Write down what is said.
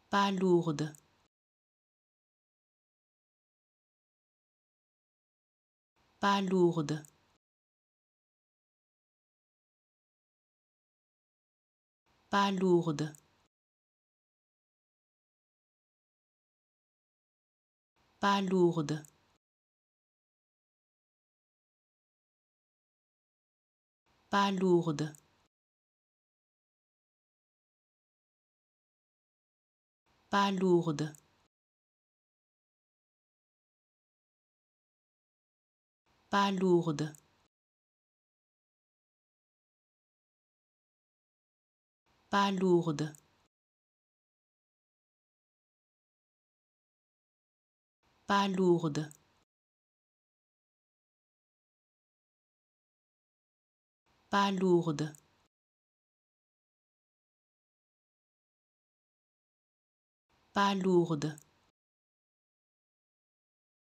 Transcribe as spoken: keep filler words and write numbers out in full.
pas lourde, pas lourde, pas lourde, pas lourde, pas lourde, pas lourde, pas lourde, pas lourde, pas lourde, pas lourde, pas lourde.